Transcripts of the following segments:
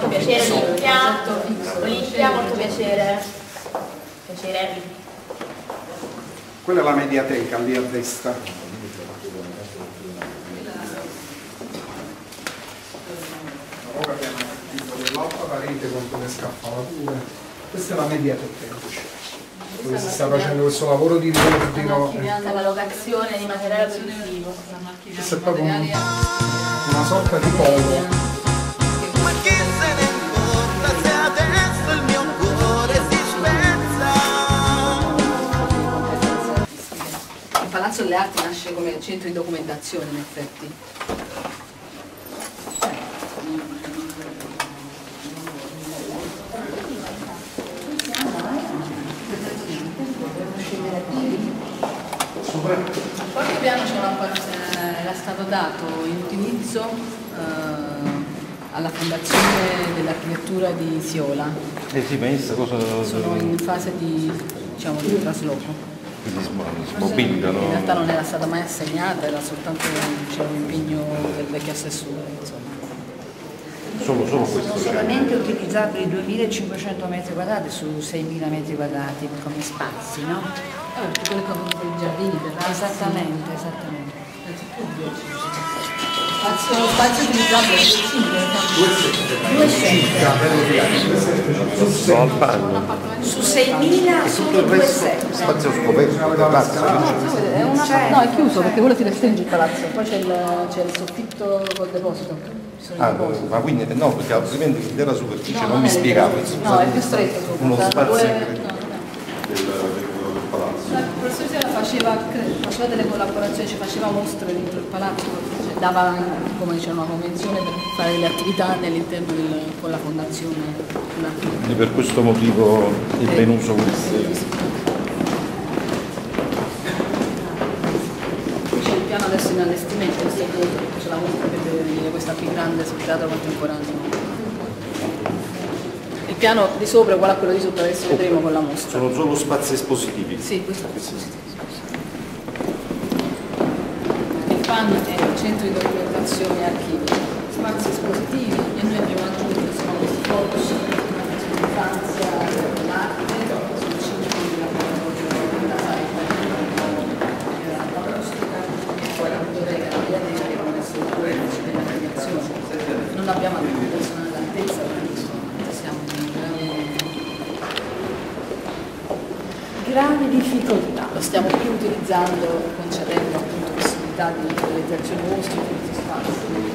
piacere Olimpia. Olimpia, molto piacere. Piacere. Quella è la mediateca lì a destra. Ora abbiamo il titolo dell'altra parete con le scaffalature. Questa è la mediateca invece, dove si sta facendo questo lavoro di riordino. La locazione di materiale produttivo. Questo è proprio una sorta di polo. Ma chi se ne importa se adesso il mio cuore si spezza? Il Palazzo delle Arti nasce come centro di documentazione, in effetti. Il quarto piano era stato dato in utilizzo alla Fondazione dell'Architettura di Siola. Sì, ma cosa... Sono in fase di, diciamo, di trasloco. Quindi smobilitano. In realtà non era stata mai assegnata, era soltanto un impegno del vecchio assessore, insomma. Solo questo. Sono solamente utilizzabili 2500 metri quadrati su 6000 metri quadrati come spazi, no? Tutte quelle cose per i giardini, per Esattamente. Spazio utilizzabile Su 6000 solo 2 Spazio scoperto, è una... No, è chiuso perché quello si restringe il palazzo, poi c'è il soffitto col deposito. ma quindi no, perché altrimenti l'intera superficie non mi spiegava. No, è più stretto. Uno spazio del professor Sera faceva delle collaborazioni, ci faceva mostre dentro il palazzo, cioè dava, come diceva, una convenzione per fare delle attività all'interno con la fondazione. Quindi per questo motivo è ben uso questo. C'è il piano adesso in allestimento, questo è dietro, c'è la mostra per vedere questa più grande sul teatro contemporaneo. Il piano di sopra è uguale a quello di sotto, adesso vedremo con la mostra. Sono solo spazi espositivi. Sì, questo è espositivo. Il PAN è il centro di documentazione e archivi, spazi espositivi, e noi abbiamo aggiunto questi corsi sull'infanzia, l'arte, sul cinema, l'acustica, poi la biblioteca, la biblioteca devono essere due della creazione. Non abbiamo anche personale all'altezza, perché siamo in grandi difficoltà. lo stiamo più utilizzando, concedendo appunto possibilità di realizzazione mostri in questi spazi.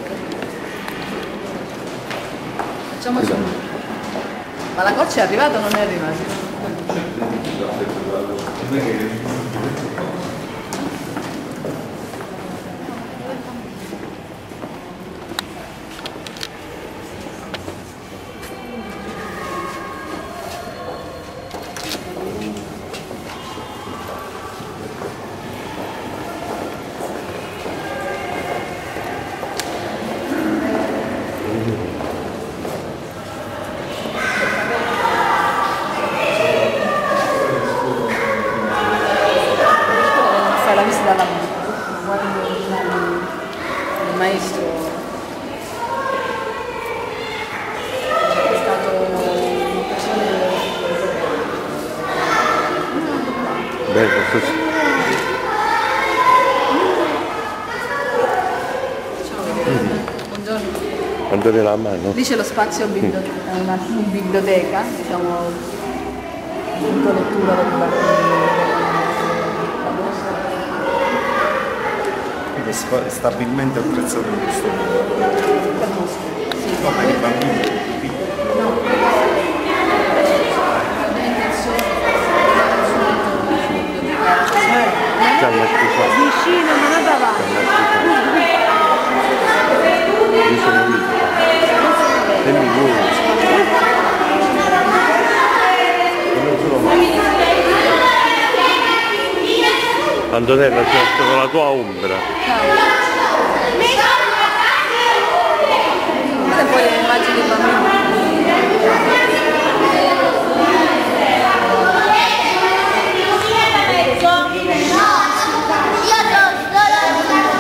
Facciamo su. Ma la goccia è arrivata o non è arrivata? La visita alla guardia del maestro è stato un'occasione Bello, buongiorno. quando era la mano. Lì c'è lo spazio è una biblioteca, diciamo, punto lettura del È stabilmente attrezzato in questo modo. No, per i bambini piccoli. Vicino, ma non davanti. Io sono lì. E mi vuoi. Antonella, c'è con la tua ombra. Queste poi le immagini dei bambini.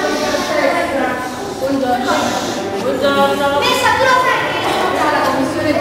Buongiorno. La commissione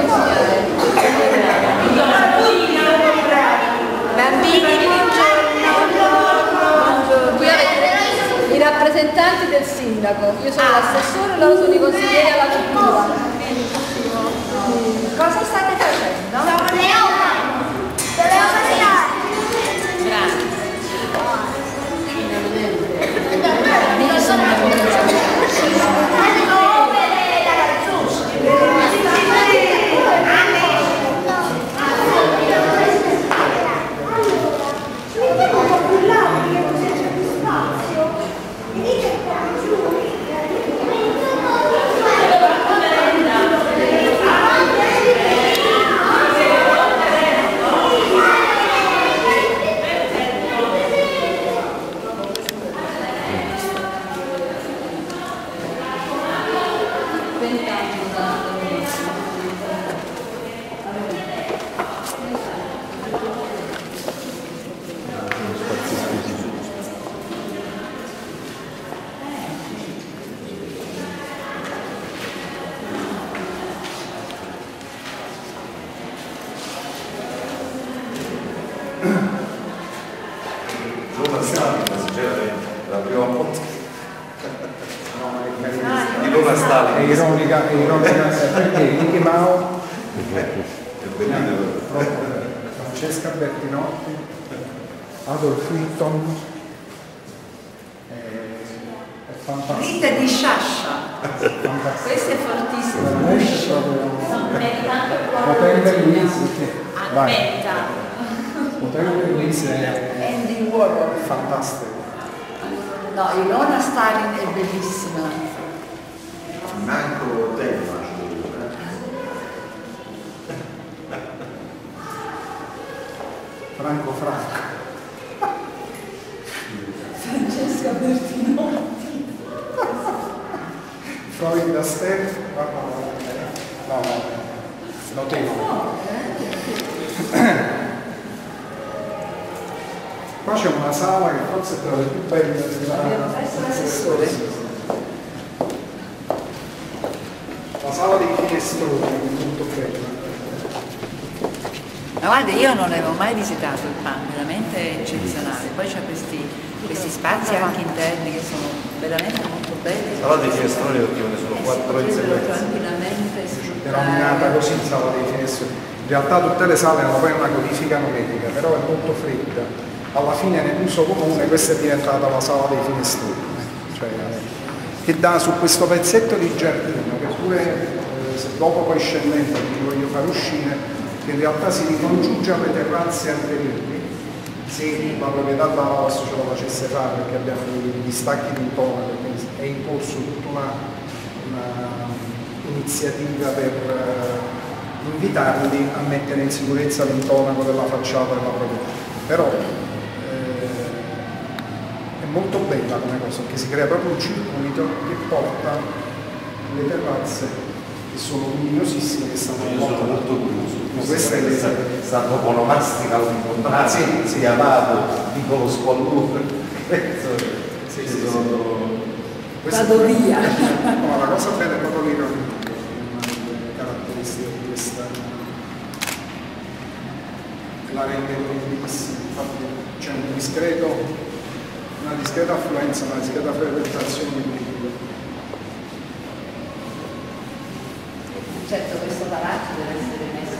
ironica perché Mickey Mouse, Francesca Bertinotti, Adolf Hitton, è fantastico. Rita di Sciascia. Questo è fortissimo. Potente Luisi, Aspetta. Potente Luisi è Andy Warhol. fantastico. No, Ilona Stalin è bellissima. Manco tema. Franco. Francesca Bertinotti. Freud da Steph, no, notevole. Qua c'è una sala che forse è tra le più belle Abbiamo perso l'assessore. La sala dei finestroni, molto bella. Ma guarda, io non avevo mai visitato il PAN, veramente eccezionale. Poi c'è questi spazi anche interni che sono veramente molto belli. Sala dei finestroni perché ne sono 4 in sequenza. Tranquillamente Denominata così sala dei finestroni. In realtà tutte le sale hanno poi una codifica nometica, però è molto fredda. Alla fine nell'uso comune questa è diventata la sala dei finestroni, cioè, che dà su questo pezzetto di giardino, che pure se dopo poi scendendo vi voglio far uscire, che in realtà si ricongiunge alle terrazze anteriori, se la proprietà dall'Asso ce lo facesse fare, perché abbiamo gli stacchi di intonaco, quindi è in corso tutta una iniziativa per invitarli a mettere in sicurezza l'intonaco della facciata della proprietà. Però è molto bella come cosa, perché si crea proprio un circuito che porta le terrazze che sono luminosissime, che stanno Molto curioso. questa è stato onomastica all'incontrario, si chiamato piccolo squallore. vado via. No, la cosa bella è proprio l'ironia, una caratteristica di questa, la rende bellissima. Infatti c'è una discreta affluenza, una discreta frequentazione di pubblico. Certo, questo palazzo deve essere messo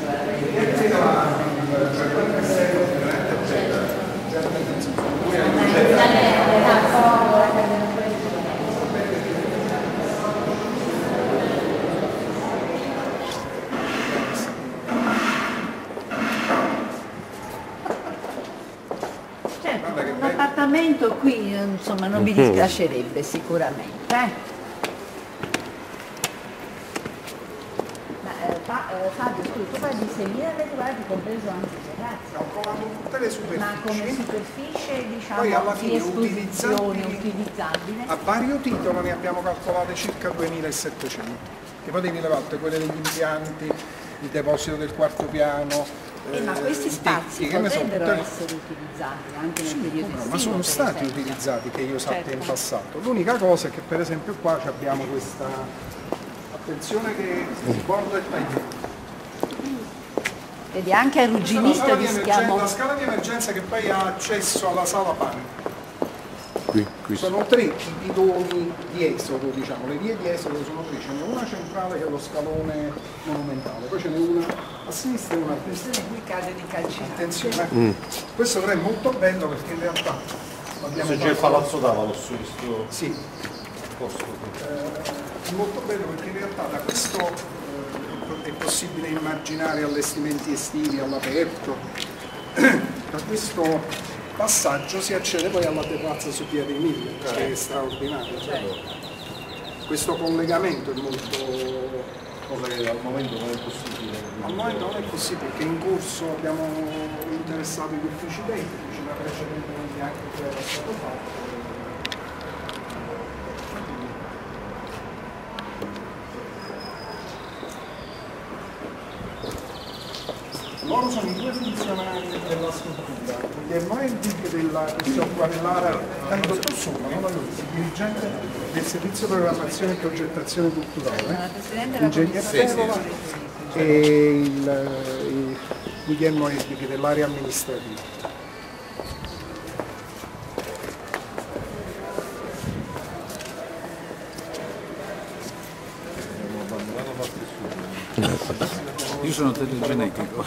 un appartamento qui, insomma, non vi dispiacerebbe sicuramente. Fabio, scusa, tu parli di 6.000 metri quadrati, compreso anche i terrazzi. No, con tutte le superfici. Ma come superficie, diciamo, Poi alla di fine esposizione utilizzabile. A vario titolo ne abbiamo calcolate circa 2.700, che poi devi levate quelle degli impianti, il deposito del quarto piano. Ma questi spazi potrebbero essere utilizzati anche nel periodo estivo. Ma sono stati utilizzati, che io sappia, in passato. L'unica cosa è che per esempio qua abbiamo questa, attenzione che il bordo è tagliato. Vedi, anche arrugginito rischiamo. La scala di emergenza che poi ha accesso alla sala panico. Qui. Sono 3 i bidoni di esodo, diciamo, le vie di esodo sono 3, ce n'è una centrale che è lo scalone monumentale, poi ce n'è una a sinistra e una a destra. Qui cade di calcino. Attenzione, questo però è molto bello perché in realtà Se c'è il palazzo d'Avalos su questo sì, posto. è molto bello perché in realtà da questo è possibile immaginare allestimenti estivi all'aperto. Da questo passaggio si accede poi alla terrazza su Via dei Mille, che è straordinario. Questo collegamento è molto... Cosa che al momento non è possibile. Al momento non è possibile perché in corso abbiamo interessato gli uffici tecnici, ma precedentemente anche quello era stato fatto. Loro sono i 2 funzionari della struttura, Guglielmo Elvig che si occupa dell'area, tanto tu sono, non lo il dirigente del servizio programmazione e progettazione culturale, l'ingegnere Pevola e il Guglielmo Elvig dell'area amministrativa. Io sono telegenetico.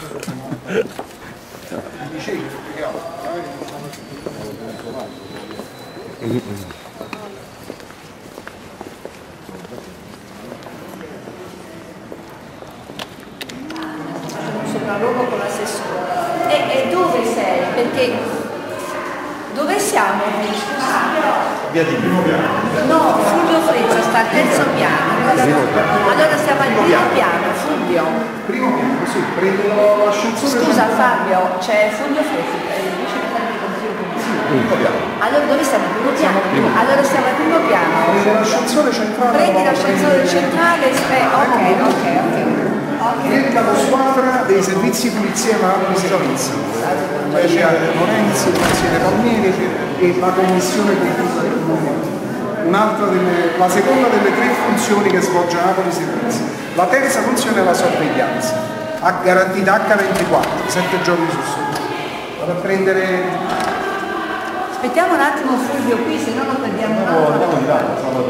Un sopralluogo con l'assessore. E dove sei? Perché dove siamo? Via di primo piano. No, Fulvio Freccia sta al terzo piano. Allora stiamo al primo piano, Fulvio. Primo piano, sì, prendo l'ascensore. Scusa Fabio, c'è Fulvio Freccia, il vice presidente del Consiglio Comunale. Allora dove stiamo? Al primo piano? Allora stiamo al primo piano. Prendo l'ascensore centrale. Prendi l'ascensore centrale, ok. Vieni dalla squadra dei servizi pulizia e marmi servizi. C'è Lorenzi, il consigliere Palmieri e la commissione pubblica del comune. La seconda delle 3 funzioni che svolge Napoli Servizi. La terza funzione è la sorveglianza, garantita H24, 7 giorni su 7. Vado a prendere. Aspettiamo un attimo Fulvio qui, se no lo perdiamo. Andiamo di là, sabato.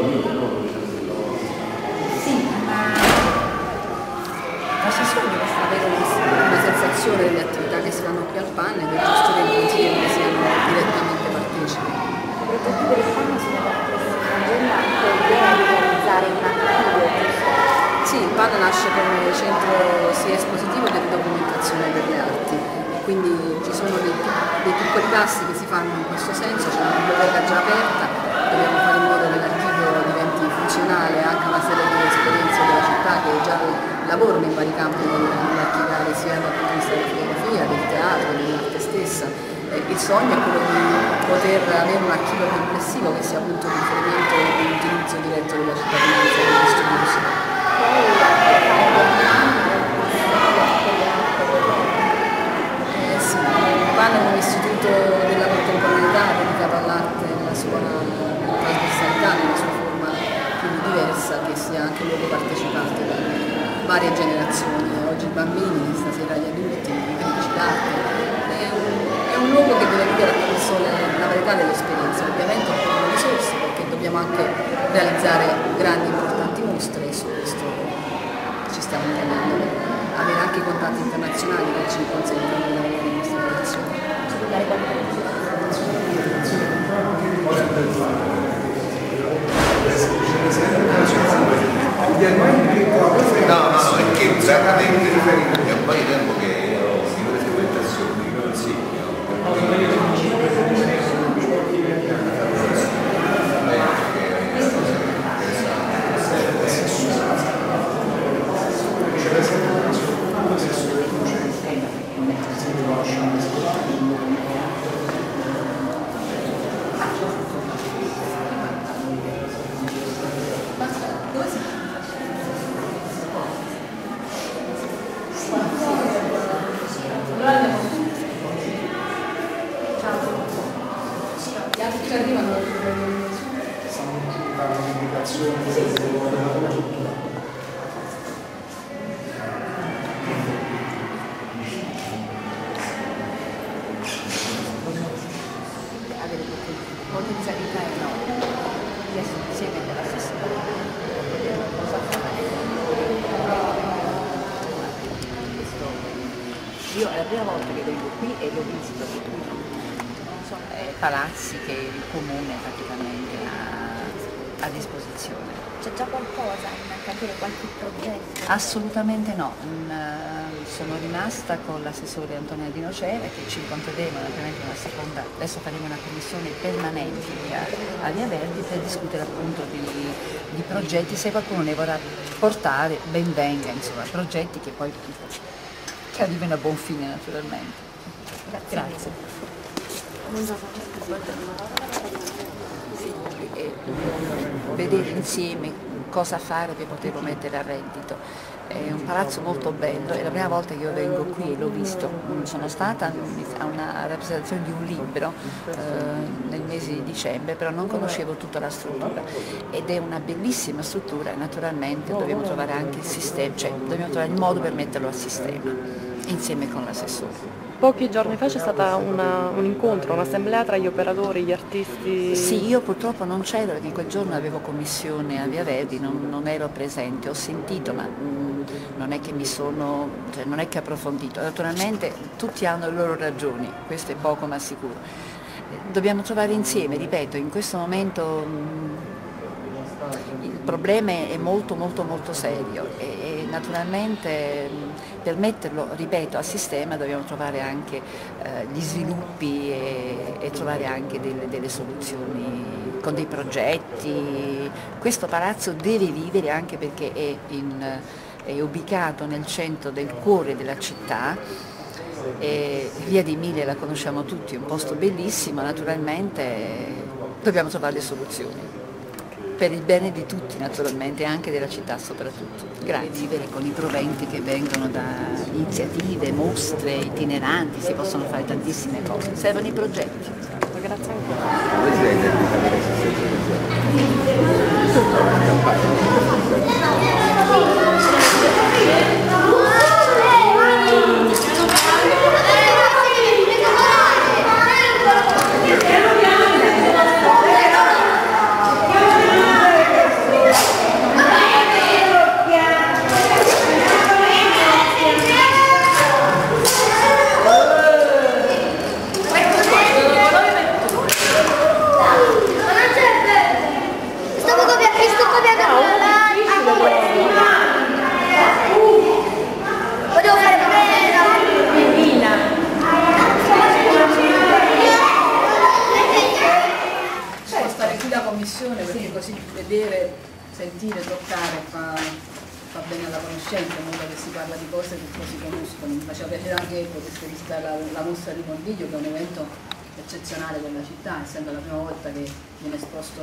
Sì, L'assessore deve avere una sensazione delle attività che si fanno qui al PAN ed è giusto che i consiglieri ne siano direttamente partecipi. I progetti per il PAN sono un'agenda che viene a realizzare un attivo. Sì, il PAN nasce come centro sia espositivo che di documentazione per le arti, quindi ci sono dei piccoli passi che si fanno in questo senso, c'è una biblioteca già aperta, dobbiamo fare in modo che l'archivio diventi funzionale anche a una serie di esperienze della città che già lavorano in vari campi nell'archiviare, sia dal punto di vista della fotografia, del teatro, dell'arte stessa. Il sogno è quello di poter avere un archivio complessivo che sia appunto riferimento e l'utilizzo diretto della cittadinanza degli studiosi. Sì, il PAN è un istituto della contemporaneità dedicato all'arte nella sua trasversalità, nella sua forma più diversa, che sia anche un luogo partecipato da varie generazioni, oggi i bambini, stasera gli adulti, i critici d'arte. È un luogo che deve vivere attraverso la varietà delle esperienze, ovviamente con le risorse, perché dobbiamo anche realizzare grandi importanti mostre e su questo ci stiamo impegnando per avere anche i contatti internazionali che ci consentono di lavorare in questa direzione. No, è che esattamente riferito, un po' di tempo che ero signore frequentazione di consiglio. Gli altri che arrivano Stanno dando un'indicazione del lavoro culturale. avere potenzialità enormi di essere insieme nella stessa cosa fare. Io è la prima volta che vengo qui e l'ho visto, che qui non sono palazzi che il comune praticamente ha a disposizione. C'è già qualcosa in cantiere, qualche progetto? Assolutamente no, sono rimasta con l'assessore Antonia Di Nocera che ci incontreremo naturalmente una seconda, adesso faremo una commissione permanente a Via Verdi per discutere appunto di progetti, se qualcuno ne vorrà portare ben venga, insomma, progetti che poi arrivino a buon fine naturalmente. Grazie. E vedere insieme cosa fare per poterlo mettere a reddito. È un palazzo molto bello, è la prima volta che io vengo qui e l'ho visto. Sono stata a una rappresentazione di un libro nel mese di dicembre, però non conoscevo tutta la struttura ed è una bellissima struttura e naturalmente dobbiamo trovare anche il sistema, cioè dobbiamo trovare il modo per metterlo a sistema insieme con l'assessore. Pochi giorni fa c'è stata un incontro, un'assemblea tra gli operatori, gli artisti. Sì, io purtroppo non c'ero perché quel giorno avevo commissione a Via Verdi, non ero presente, ho sentito, ma non è che non è che approfondito. Naturalmente tutti hanno le loro ragioni, questo è poco ma sicuro. Dobbiamo trovare insieme, ripeto, in questo momento il problema è molto serio e naturalmente per metterlo, ripeto, a sistema dobbiamo trovare anche gli sviluppi e trovare anche delle soluzioni con dei progetti. Questo palazzo deve vivere anche perché è ubicato nel centro del cuore della città. Via di Emilia la conosciamo tutti, è un posto bellissimo, naturalmente dobbiamo trovare le soluzioni. Per il bene di tutti naturalmente e anche della città soprattutto. Grazie. Vivere con i proventi che vengono da iniziative, mostre, itineranti, si possono fare tantissime cose, servono i progetti. Grazie ancora. Perché così vedere, sentire, toccare fa bene alla conoscenza, in modo che si parla di cose che poi si conoscono. Mi faceva piacere anche potesse visitare la mostra di Mordiglio, che è un evento eccezionale della città, essendo la prima volta che viene esposto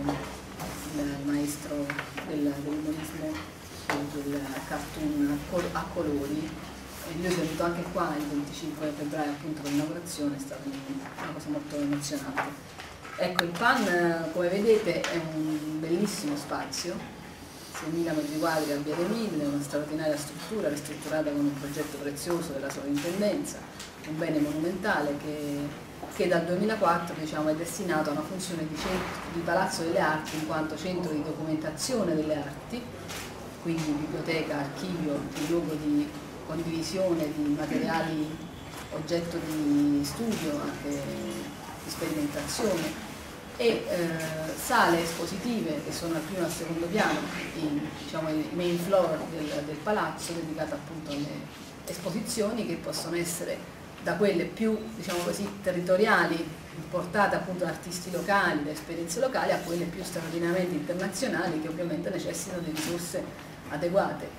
il maestro dell'umorismo, del cartoon a colori. E lui è venuto anche qua il 25 febbraio appunto per l'inaugurazione, è stata una cosa molto emozionante. Ecco, il PAN, come vedete, è un bellissimo spazio, 6.000 metri quadri a Via dei Mille, una straordinaria struttura ristrutturata con un progetto prezioso della sovrintendenza, un bene monumentale che dal 2004 è destinato a una funzione di Palazzo delle Arti in quanto centro di documentazione delle arti, quindi biblioteca, archivio, di luogo di condivisione di materiali oggetto di studio, anche di sperimentazione, e sale espositive che sono al primo e al secondo piano, i main floor del palazzo, dedicate appunto alle esposizioni che possono essere da quelle più territoriali, portate appunto da artisti locali, da esperienze locali, a quelle più straordinariamente internazionali che ovviamente necessitano di risorse adeguate.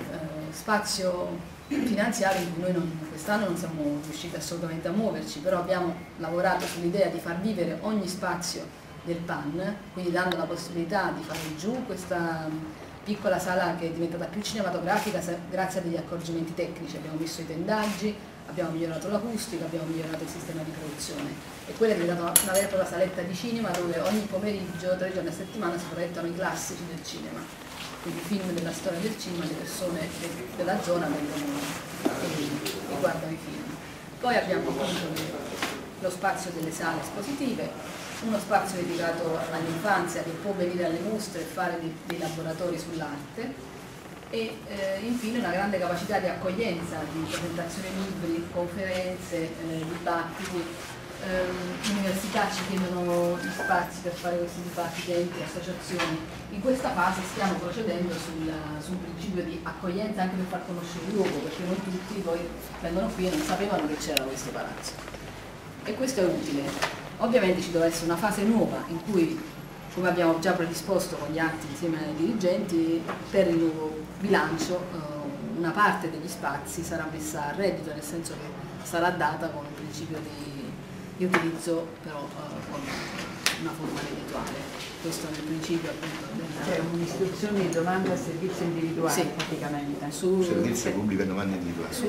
Spazio finanziario in cui noi quest'anno non siamo riusciti assolutamente a muoverci, però abbiamo lavorato sull'idea di far vivere ogni spazio del PAN, quindi dando la possibilità di fare giù questa piccola sala che è diventata più cinematografica grazie a degli accorgimenti tecnici. Abbiamo messo i tendaggi, abbiamo migliorato l'acustica, abbiamo migliorato il sistema di produzione e quella è diventata una vera e propria saletta di cinema dove ogni pomeriggio, 3 giorni a settimana, si proiettano i classici del cinema. Quindi film della storia del cinema, le persone della zona vengono e guardano i film. Poi abbiamo appunto lo spazio delle sale espositive, uno spazio dedicato all'infanzia che può venire alle mostre e fare dei laboratori sull'arte e infine una grande capacità di accoglienza, di presentazione di libri, conferenze, dibattiti. Università ci chiedono gli spazi per fare questi dibattiti, enti, associazioni. In questa fase stiamo procedendo sul principio di accoglienza anche per far conoscere il luogo, perché non tutti poi vengono qui e non sapevano che c'era questo palazzo. E questo è utile. Ovviamente ci dovrà essere una fase nuova in cui, come abbiamo già predisposto con gli atti insieme ai dirigenti, per il nuovo bilancio una parte degli spazi sarà messa a reddito, nel senso che sarà data con un principio di utilizzo però con una forma reddituale. Questo è il principio appunto cioè un'istituzione di domanda a servizio individuale, sì, praticamente. Servizio pubblico a domanda individuale. Sul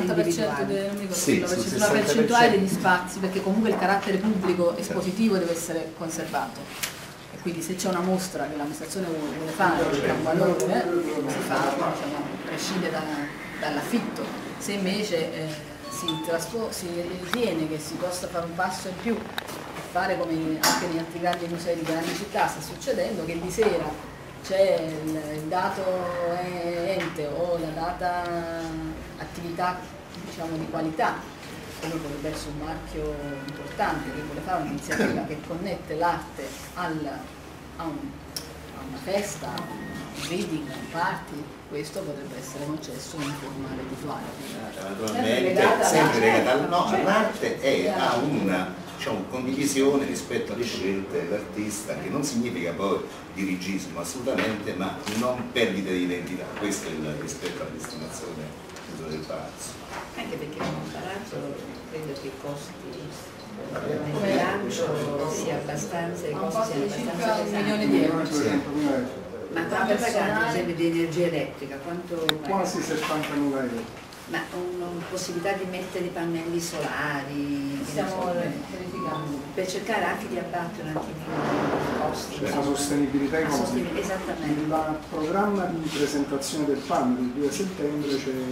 60% sulla percentuale degli spazi, perché comunque il carattere pubblico espositivo deve essere conservato. E quindi se c'è una mostra che l'amministrazione vuole fare, che ha un valore, si fa, prescinde dall'affitto. Se invece si ritiene che si possa fare un passo in più e fare come anche negli altri grandi musei di grandi città sta succedendo, che di sera c'è il dato ente o la data attività diciamo di qualità, come potrebbe essere un marchio importante che vuole fare un'iniziativa che connette l'arte a una festa, a un reading, a un party, questo potrebbe essere concesso in forma rituale. Naturalmente, sempre legata all'arte e a una condivisione rispetto alle scelte dell'artista, che non significa poi dirigismo assolutamente, ma non perdita di identità. Questo è il rispetto alla destinazione del palazzo. Anche perché un palazzo credo che costi il bilancio sia abbastanza, i costi siano abbastanza $1 milione. Sì. Ma quanto pagate per esempio di energia elettrica? Quanto Quasi 70.000 euro. Ma una possibilità di mettere i pannelli solari, Stiamo verificando. per cercare anche di abbattere un attimino i costi. La sostenibilità economica. Esattamente. Nel programma di presentazione del PAN il 2 settembre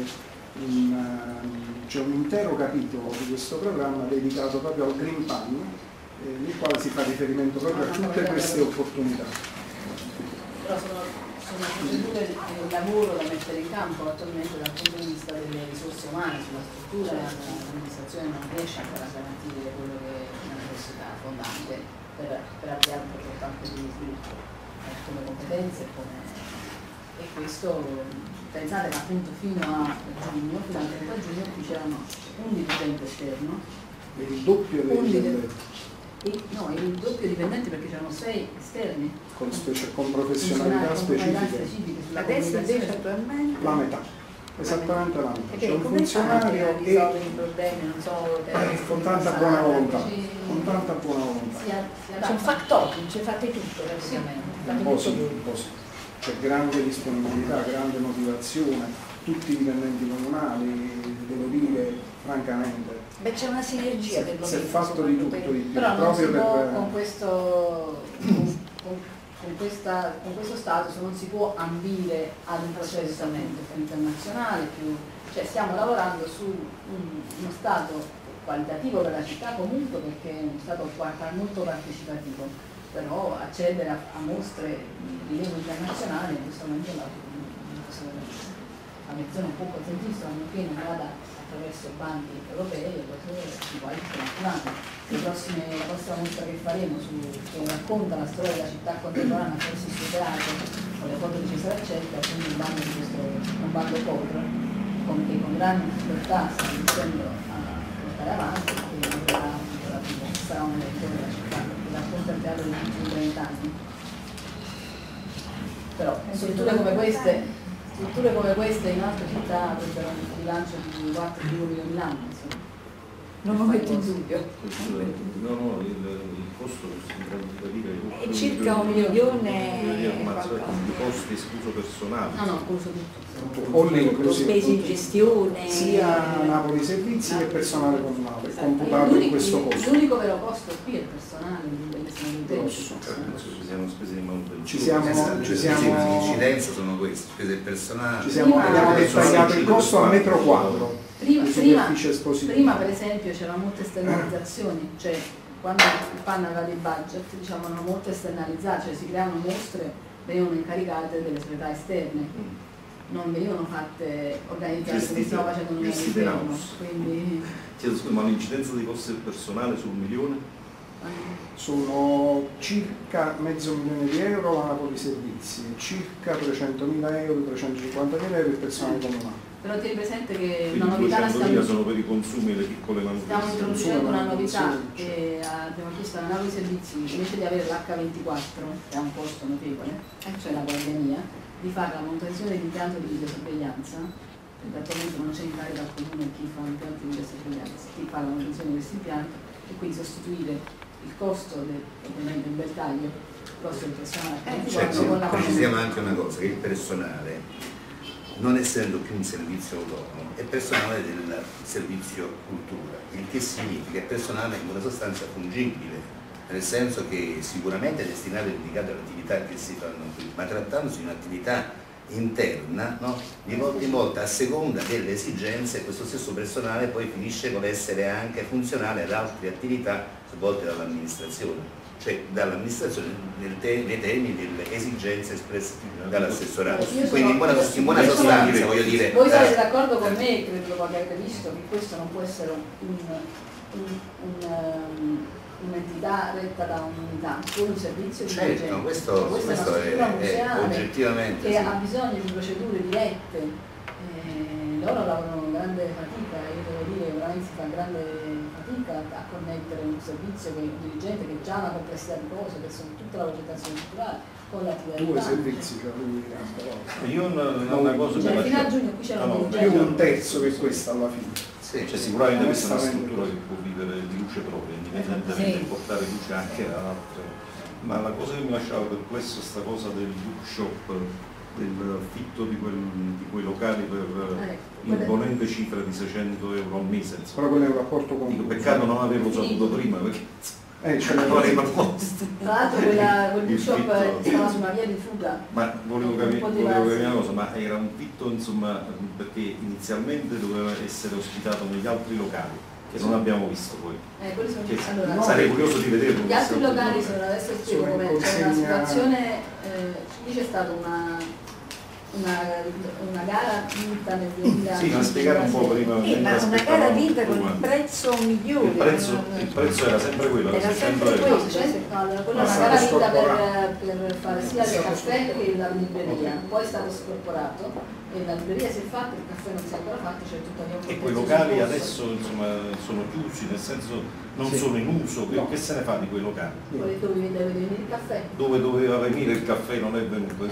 c'è un intero capitolo di questo programma dedicato proprio al Green PAN, nel quale si fa riferimento proprio a tutte queste opportunità. Però sono procedure di lavoro da mettere in campo attualmente dal punto di vista delle risorse umane, sulla struttura, l'amministrazione non riesce ancora a garantire quello che è una necessità fondante per avviare un progetto anche di sviluppo, come competenze e questo pensate che appunto fino al 30 giugno qui c'erano un dirigente esterno, Il doppio dei dipendenti. No, il doppio dipendenti perché c'erano 6 esterni Con professionalità specifiche. Adesso invece attualmente La metà, esattamente la metà. C'è un come fate a funzionario e risolvere i problemi, non so, con tanta buona volontà. Con tanta buona volontà. c'è un factotum, ci fate tutto praticamente. Fate Un po' tutto sì, voi. un po' sì. C'è grande disponibilità, grande motivazione, tutti i dipendenti comunali, devo dire francamente. Beh, c'è una sinergia del Si è momento, fatto di tutto di più, però non si proprio può per... con questo status non si può ambire ad un processo internazionale cioè stiamo lavorando su uno stato qualitativo per la città comunque perché è uno stato molto partecipativo, però accedere a mostre di livello internazionale in questo momento la menzione un po' consentista, a meno che non vada attraverso bandi europei, si può anche attivare. La prossima mostra che faremo che racconta la storia della città contemporanea attraverso il suo teatro con le foto di Cesare Accelta, quindi un bando contro, che con grande difficoltà sta riuscendo a portare avanti e sarà un elettore della città, perché racconta il teatro degli ultimi 30 anni. Però strutture come queste in altre città avrebbero un bilancio di 4 milioni l'anno. Non lo metto in dubbio. No, il costo È circa $1 milione di costi escluso personale. No, incluso tutto. O tutto, spese in gestione. Sia Napoli Servizi che personale comunale, computato in questo costo. L'unico vero costo qui è il personale, Grosso. Ci siamo spese di manutenzione. Ci siamo L'incidenza sono queste, spese del personale. abbiamo dettagliato il costo a metro quadro. Prima per esempio c'erano molte esternalizzazioni, cioè quando il PAN aveva dei budget erano molto esternalizzati, cioè si creavano mostre, venivano incaricate delle società esterne, non venivano fatte organizzate come stiamo facendo noi all'interno. Quindi Chiedo scusa, ma l'incidenza dei costi del personale sul $1 milione? Sono circa €500.000 la Napoli Servizi, circa €300.000, €350.000 il personale comunale. però tieni presente che Quindi una novità la 200.000 sono per i consumi e le piccole stiamo manutenzioni. introducendo una novità che abbiamo chiesto alla Napoli Servizi, invece di avere l'H24, che ha un costo notevole, cioè la guardiania, di fare la manutenzione dell'impianto di videosorveglianza, perché attualmente non c'è in carico al comune chi fa l'impianto di videosorveglianza, chi fa la manutenzione di questo impianto, e quindi sostituire il costo ovviamente un bel taglio, il costo del personale H24 con la Precisiamo anche una cosa, che il personale, non essendo più un servizio autonomo, è personale del servizio cultura, il che significa che è personale in una sostanza fungibile, nel senso che sicuramente è destinato e dedicato alle attività che si fanno qui, ma trattandosi di un'attività interna, no? Di volta in volta, a seconda delle esigenze, questo stesso personale poi finisce con essere anche funzionale ad altre attività svolte dall'amministrazione. cioè dall'amministrazione nei temi delle esigenze espresse dall'assessorato. Quindi in buona sostanza voglio dire... Voi siete d'accordo con me, credo che avete visto, che questo non può essere un'entità retta da un'unità, un servizio di certo, questo è oggettivamente che sì. ha bisogno di procedure dirette. Loro lavorano con grande fatica, io devo dire veramente si fa grande fatica a connettere un servizio che un dirigente che già ha una complessità di cose, che sono tutta la progettazione culturale con l'attività. Due servizi, cioè io una cosa cioè, fino a giugno qui c'era un più un terzo che questa alla fine. Sì, cioè, sicuramente questa è una struttura che può vivere di luce propria, indipendentemente di portare luce anche ad altre. Ma la cosa che mi lasciava perplesso è questa cosa del bookshop, dell'affitto di quei locali per imponente cifra di 600 euro al mese. Però quello è un rapporto con... Dico, peccato non averlo saputo prima, perché ce l'avevo rimasto. Tra l'altro quel bookshop stava su una via di fuga. Ma volevo capire una cosa, ma era un fitto, insomma, perché inizialmente doveva essere ospitato negli altri locali, che non abbiamo visto poi. Allora, sarei curioso di vederlo. Gli altri locali sono, adesso spiego come, c'è una situazione, lì c'è stata una gara vinta nel 2000. Sì, ma spiegare un po' prima. Ma una gara vinta con il prezzo migliore. Il prezzo era sempre quello, era sempre quello. Allora, quella è una gara vinta per fare sia il caffè che la libreria, poi è stato scorporato e la libreria si è fatta, il caffè non si è ancora fatto, c'è tuttavia un e quei locali adesso insomma sono chiusi, nel senso non sono in uso, che se ne fa di quei locali? Dove deve venire il caffè? Dove doveva venire il caffè non è venuto.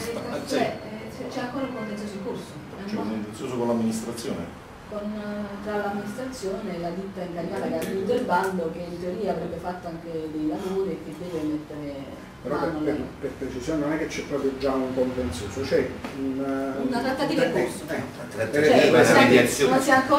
C'è ancora un contenzioso in corso. C'è un contenzioso con l'amministrazione? Tra l'amministrazione e la ditta incaricata che ha vinto il bando, che in teoria avrebbe fatto anche dei lavori e che deve mettere però per precisione non è che c'è proprio già un contenzioso, c'è una trattativa in corso. Una mediazione.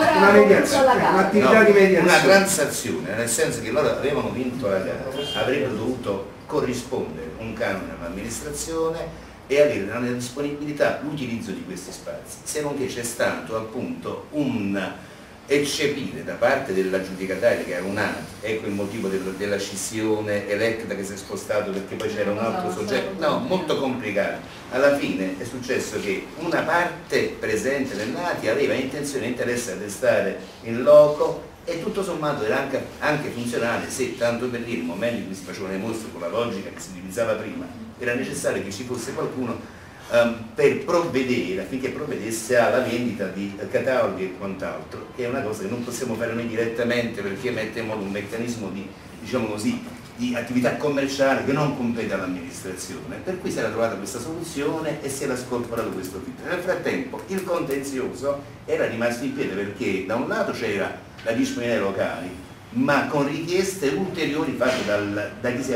Un'attività di mediazione. Una transazione, nel senso che loro avevano vinto la gara, avrebbero dovuto corrispondere un canone all'amministrazione e avere nella disponibilità l'utilizzo di questi spazi, se non che c'è stato appunto un eccepire da parte dell'aggiudicataria che era un'ANAT, ecco il motivo della scissione, Electa che si è spostato perché poi c'era un altro soggetto, no, molto complicato. Alla fine è successo che una parte presente nell'ATI aveva intenzione e interesse a restare in loco e tutto sommato era anche funzionale se, tanto per dire, il momento in cui si facevano le mostre con la logica che si utilizzava prima, era necessario che ci fosse qualcuno per provvedere, affinché provvedesse alla vendita di cataloghi e quant'altro, che è una cosa che non possiamo fare noi direttamente perché mette in moto un meccanismo di, diciamo così, di attività commerciale che non compete all'amministrazione, per cui si era trovata questa soluzione e si era scorporato questo fitto. Nel frattempo il contenzioso era rimasto in piedi perché da un lato c'era la disponibilità dei locali, ma con richieste ulteriori fatte da chi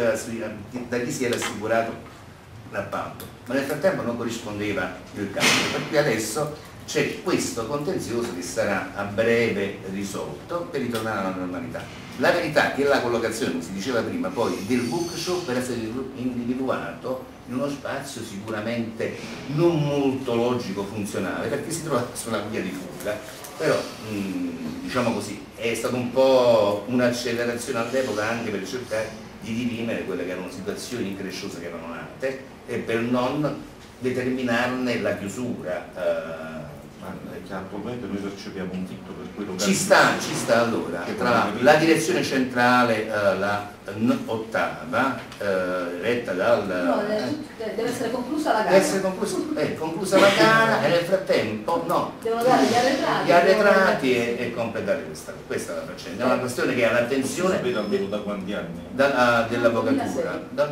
si era assicurato l'appalto, ma nel frattempo non corrispondeva il cambio, per cui adesso c'è questo contenzioso che sarà a breve risolto per ritornare alla normalità. La verità è che la collocazione, come si diceva prima, poi del bookshop per essere individuato in uno spazio sicuramente non molto logico funzionale, perché si trova su una via di fuga, però diciamo così, è stata un po' un'accelerazione all'epoca anche per cercare di dirimere quelle che erano situazioni incresciose che erano nate e per non determinarne la chiusura. Che attualmente noi percepiamo un fitto per quello che ci sta allora, tra l'altro la direzione centrale, la ottava, retta dal... No, deve essere conclusa la gara. Deve essere conclusa la gara e nel frattempo no. Devono dare gli arretrati e completare questa è la faccenda. È una questione che ha l'attenzione... Sapete almeno da quanti anni? Dell'avvocatura, dal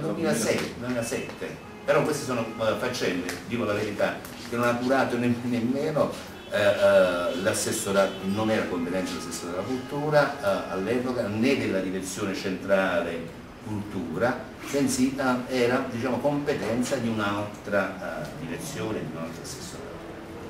2007. Però queste sono faccende, dico la verità, che non ha curato nemmeno l'assessorato, non era competenza dell'assessore della cultura all'epoca, né della direzione centrale cultura, bensì era, diciamo, competenza di un'altra direzione, di un altro assessorato.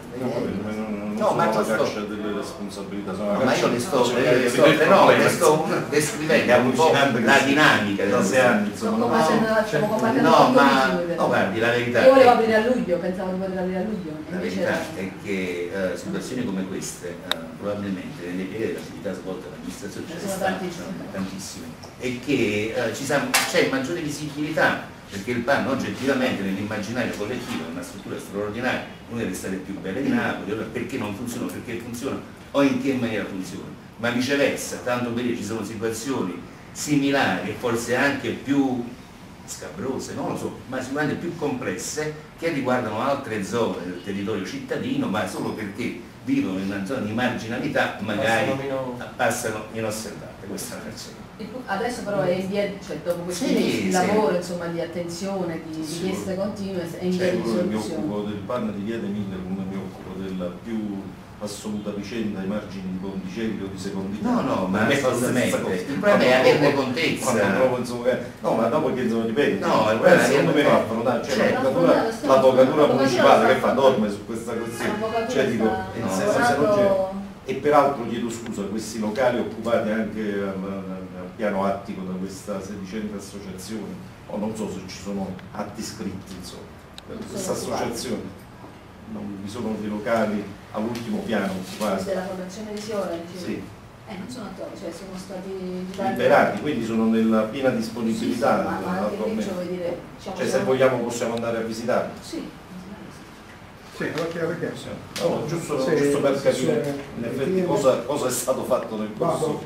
No, ma la caccia delle responsabilità, no, ma io le sto descrivendo un po' la dinamica della anni, stiamo combattendo no, ma no, guardi, la verità io volevo aprire a luglio, pensavo di poter aprire a luglio. La verità è che situazioni come queste probabilmente nelle pieghe dell'attività svolta dall'amministrazione ce ne stanno tantissime e che c'è maggiore visibilità, perché il PAN oggettivamente nell'immaginario collettivo è una struttura straordinaria, una delle strade più belle di Napoli. Allora perché non funziona, perché funziona o in che maniera funziona, ma viceversa, tanto per dire ci sono situazioni similari e forse anche più scabrose, non lo so, ma sicuramente più complesse, che riguardano altre zone del territorio cittadino, ma solo perché vivono in una zona di marginalità magari passano inosservate. Questa è la ragione. Adesso però è in via, cioè dopo questi mesi di lavoro, insomma, di attenzione, di richieste continue, è in via di mi soluzione. occupo del PAN di via De Mille, come mi occupo della più assoluta vicenda ai margini di Ponticelli o di Secondità. No, ma assolutamente. Il problema è averne contezza. No, ma dopo che insomma dipende. No, secondo me fanno, cioè l'avvocatura municipale che fa dorme su questa questione. Cioè dico, nel senso se non c'è. E peraltro chiedo scusa, questi locali occupati anche al piano attico da questa sedicente associazione, o non so se ci sono atti scritti, insomma, questa associazione, non vi sono dei locali all'ultimo piano occupati. Della fondazione di Siora, sì. Non sono attuali, cioè sono stati liberati, quindi sono nella piena disponibilità. Sì, ma anche lì, vuol dire, cioè se vogliamo possiamo andare a visitarli. Sì. Sì, perché? No, giusto per capire in effetti cosa è stato fatto nel corso.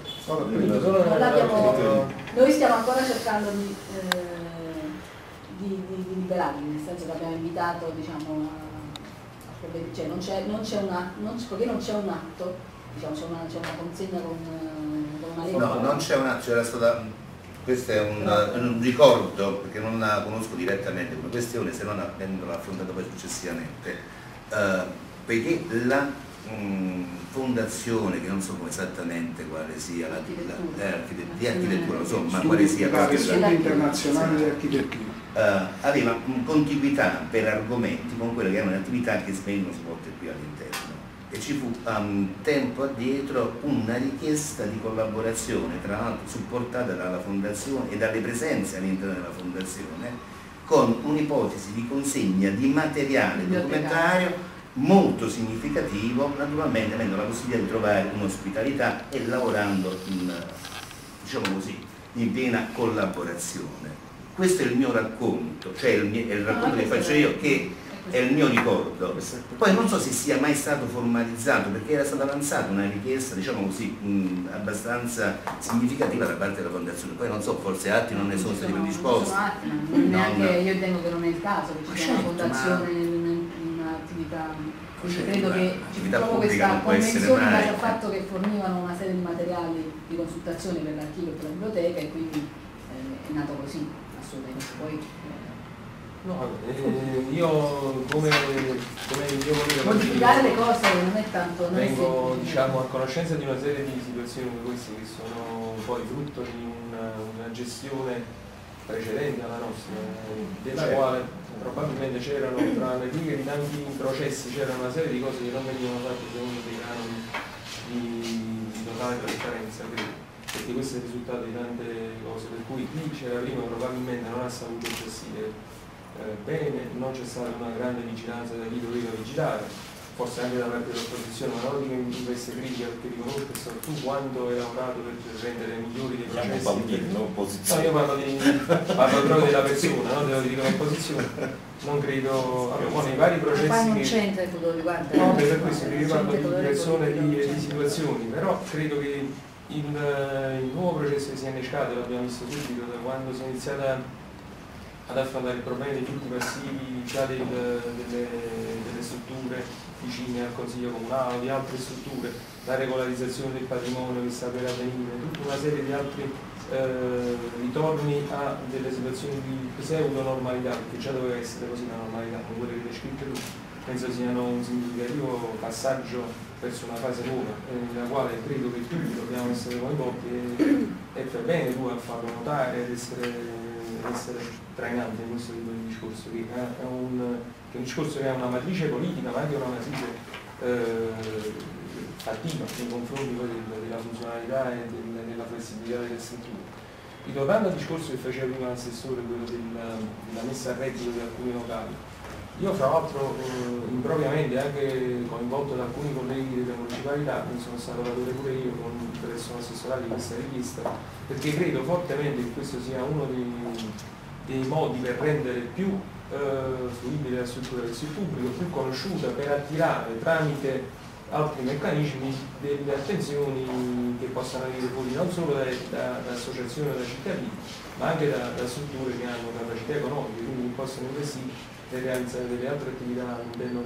Noi stiamo ancora cercando di liberarli, nel senso che abbiamo invitato, diciamo, cioè poiché non c'è un atto, diciamo, c'è una consegna con una legge. No, non c'è un atto, c'era stata. Questo è un ricordo, perché non la conosco direttamente come questione, se non avendola affrontata poi successivamente. Poiché la fondazione, che non so esattamente quale sia di architettura, lo so, ma quale sia Studi internazionali di architettura, aveva contiguità per argomenti con quelle che erano le attività che vengono svolte qui all'interno, e ci fu tempo addietro una richiesta di collaborazione, tra l'altro supportata dalla fondazione e dalle presenze all'interno della fondazione, con un'ipotesi di consegna di materiale documentario molto significativo, naturalmente avendo la possibilità di trovare un'ospitalità e lavorando diciamo così, in piena collaborazione. Questo è il mio racconto, cioè è il racconto che faccio io, che è il mio ricordo. Poi non so se sia mai stato formalizzato, perché era stata avanzata una richiesta, diciamo così, abbastanza significativa da parte della fondazione. Poi non so, forse atti non ne sono stati predisposti. Io ritengo che non è il caso che ci sia una fondazione in un'attività. Quindi credo che ci fu proprio questa convenzione in base al fatto che fornivano una serie di materiali di consultazione per l'archivio e per la biblioteca, e quindi è nato così, assolutamente. Poi no, io come io volevo modificare le cose non è tanto, vengo diciamo a conoscenza di una serie di situazioni come queste che sono poi frutto di una gestione precedente alla nostra, della quale probabilmente c'erano tra le righe di tanti processi, c'erano una serie di cose che non venivano fatte secondo dei canoni di totale trasparenza, credo, perché questo è il risultato di tante cose, per cui chi c'era prima probabilmente non ha saputo gestire bene, non c'è stata una grande vigilanza da chi doveva vigilare, forse anche da parte dell'opposizione, ma non dico in queste critiche, perché riconosco che tu quanto hai lavorato per rendere migliori dei processi. No, io parlo proprio della persona, no? Devo dire l'opposizione. Non credo, allora, nei vari processi. Ma non c'entra tutto riguarda. No, per questo vi parlo di persone e di situazioni, però credo che il nuovo processo che si è innescato, l'abbiamo visto subito da quando si è iniziata ad affrontare il problema dei flutti passivi già delle strutture vicine al Consiglio Comunale, di altre strutture, la regolarizzazione del patrimonio che sta per avvenire, tutta una serie di altri ritorni a delle situazioni di pseudo-normalità, perché già doveva essere così la normalità, con quelle che descritte tu, penso siano un significativo passaggio verso una fase nuova, nella quale credo che tutti dobbiamo essere coinvolti e per bene tu a farlo notare ed essere trainante in questo tipo di discorso, che è un discorso che ha una matrice politica ma anche una matrice fattiva nei confronti della funzionalità e della flessibilità delle strutture. Ritornando al discorso che faceva prima l'assessore, quello della messa a reddito di alcuni locali, io fra l'altro impropriamente anche coinvolto da alcuni colleghi delle municipalità, quindi sono stato latore pure io presso l'assessorato di questa richiesta, perché credo fortemente che questo sia uno dei modi per rendere più fruibile la struttura del sito pubblico, più conosciuta, per attirare tramite altri meccanismi delle attenzioni che possano venire fuori non solo da associazioni o da cittadini, ma anche da strutture che hanno capacità economiche, quindi che possono investire per realizzare delle altre attività all'interno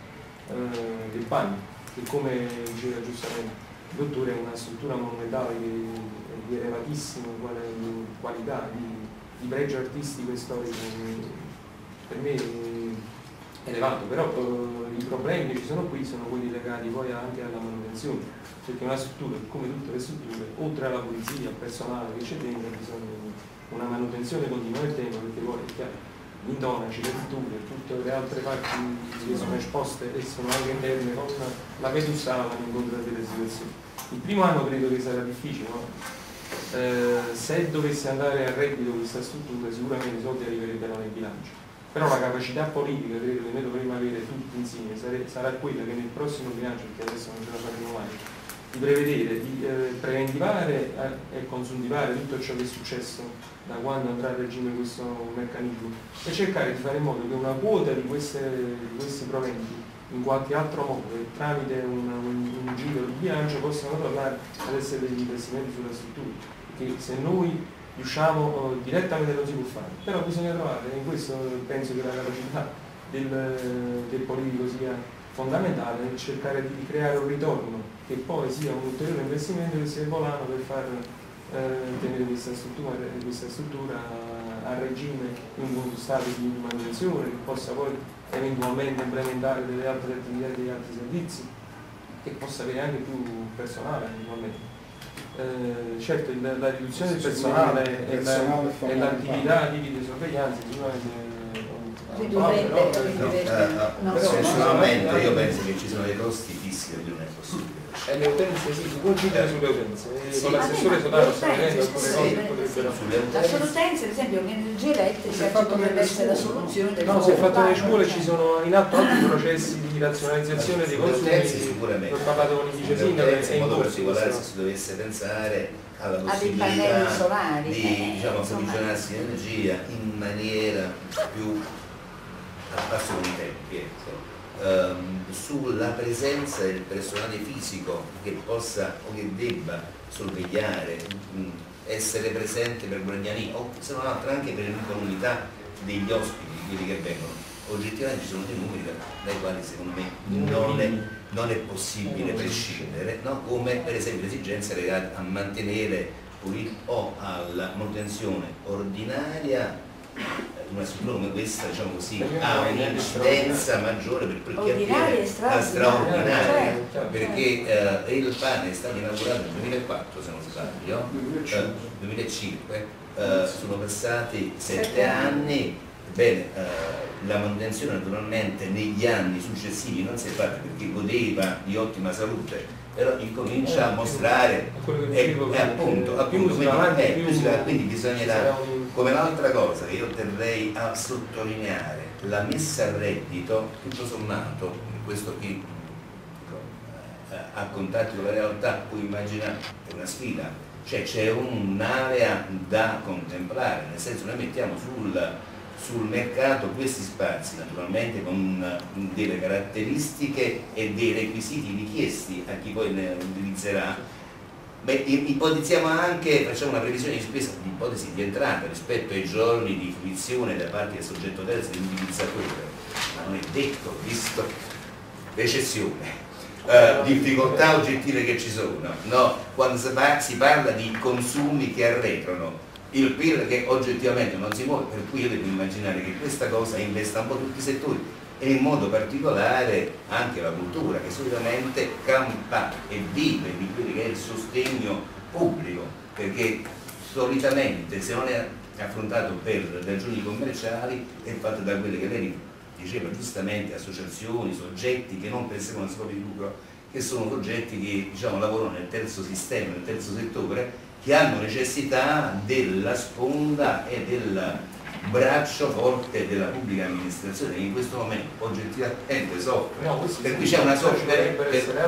del PAN, che come diceva giustamente il dottore è una struttura monumentale di elevatissima qualità, di pregio artistico e storico per me elevato, però i problemi che ci sono qui sono quelli legati poi anche alla manutenzione, perché una struttura, come tutte le strutture, oltre alla pulizia, al personale che c'è dentro, ha bisogno di una manutenzione continua nel tempo, perché poi è chiaro, l'intonaci, le fritture, tutte le altre parti che sono esposte e sono anche interne con la vetusà vanno incontro a delle situazioni. Il primo anno credo che sarà difficile, no? Se dovesse andare a reddito questa struttura sicuramente i soldi arriverebbero nel bilancio, però la capacità politica credo che noi dovremmo avere tutti insieme sarà quella che nel prossimo bilancio, perché adesso non ce la faremo mai, di prevedere, di preventivare e consuntivare tutto ciò che è successo da quando andrà a regime questo meccanismo e cercare di fare in modo che una quota di questi proventi in qualche altro modo tramite un giro di bilancio possano tornare ad essere degli investimenti sulla struttura, perché se noi riusciamo direttamente non si può fare, però bisogna trovare, in questo penso che la capacità del politico sia fondamentale, cercare di creare un ritorno che poi sia un ulteriore investimento che sia volano per far tenere questa struttura a regime in un buon stato di manutenzione, che possa poi eventualmente implementare delle altre attività e degli altri servizi, che possa avere anche più personale eventualmente. Certo la riduzione del personale e l'attività di sorveglianza sicuramente personalmente io penso che ci sono dei costi fissi che non è possibile. Le utenze sì, si può incidere sulle utenze, con l'assessore Sodano sta vedendo alcune cose che potrebbero sulle utenze, ad esempio nell'Energirette potrebbe essere la soluzione del no, si è fatto nelle scuole, ci sono in atto altri processi di razionalizzazione dei consumi, sicuramente ho parlato con i vice sindaci e in modo corso particolare se si dovesse pensare alla dei possibilità pannelli solari, di approvvigionarsi di energia in maniera più a passo con i tempi, ecco. Sulla presenza del personale fisico che possa o che debba sorvegliare, essere presente per guardiani o se non altro anche per l'incolumità degli ospiti, quelli che vengono. Oggettivamente ci sono dei numeri dai quali secondo me non è possibile prescindere, no? Come per esempio l'esigenza legata a mantenere o alla manutenzione ordinaria una struttura come questa, diciamo così, ha un'incidenza maggiore per quel che avviene straordinaria, perché il PAN è stato inaugurato nel 2004 se non sbaglio, 2005, sono passati 7 anni, bene, la manutenzione naturalmente negli anni successivi non si è fatta perché godeva di ottima salute, però incomincia a mostrare appunto quindi bisognerà, come l'altra cosa che io terrei a sottolineare, la messa a reddito, tutto sommato, questo chi ha contatti con la realtà può immaginare è una sfida, cioè c'è un'area da contemplare, nel senso noi mettiamo sul mercato questi spazi naturalmente con delle caratteristiche e dei requisiti richiesti a chi poi ne utilizzerà. Beh, ipotizziamo anche, facciamo una previsione di spesa di ipotesi di entrata rispetto ai giorni di fruizione da parte del soggetto terzo dell'utilizzatore, ma non è detto, visto recessione, difficoltà oggettive che ci sono, no? Quando si parla di consumi che arretrano, il PIL che oggettivamente non si muove, per cui io devo immaginare che questa cosa investa un po' tutti i settori e in modo particolare anche la cultura, che solitamente campa e vive di quello che è il sostegno pubblico, perché solitamente se non è affrontato per ragioni commerciali è fatto da quelle che lei diceva giustamente, associazioni, soggetti che non perseguono scopi di lucro, che sono soggetti che diciamo, lavorano nel terzo sistema, nel terzo settore, che hanno necessità della sponda e del braccio forte della pubblica amministrazione che in questo momento oggettivamente soffre. No, per cui c'è una sofferenza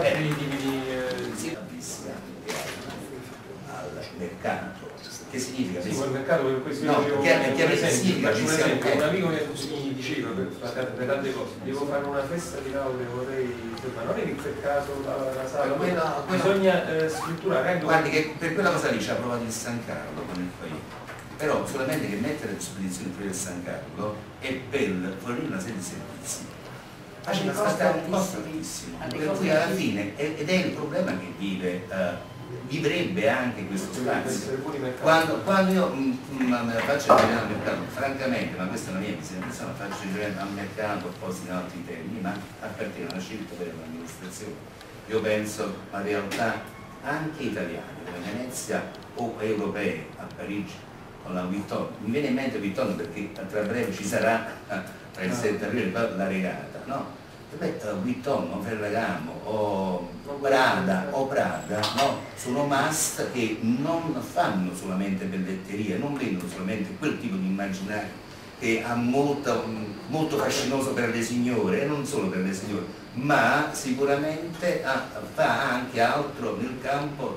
al mercato. Che significa? Sì, quel mercato per questo no, io significa faccio un esempio, un amico mi diceva per tante cose, devo fare una festa di laurea, vorrei, ma non è che per caso la sala, bisogna strutturare. Guardi che per quella cosa lì ci ha provato il San Carlo con il paese. Però solamente che mettere a disposizione il San Carlo è per fornire una serie di servizi. Facendo scattare un costo altissimo, per cui alla fine, ed è il problema che vivrebbe anche questo spazio. Quando io faccio il al mercato, francamente, ma questa è una mia visione, faccio il al mercato posti in altri termini, ma appartiene a una scelta per l'amministrazione. Io penso a realtà anche italiane, come Venezia o europee, a Parigi, con la Vuitton. Mi viene in mente Vuitton perché tra breve ci sarà, tra il 7 aprile, la regata, no? Vuitton o Ferragamo o Prada no? Sono must che non fanno solamente belletteria, non vendono solamente quel tipo di immaginario che ha molto fascinoso per le signore, e non solo per le signore, ma sicuramente fa anche altro nel campo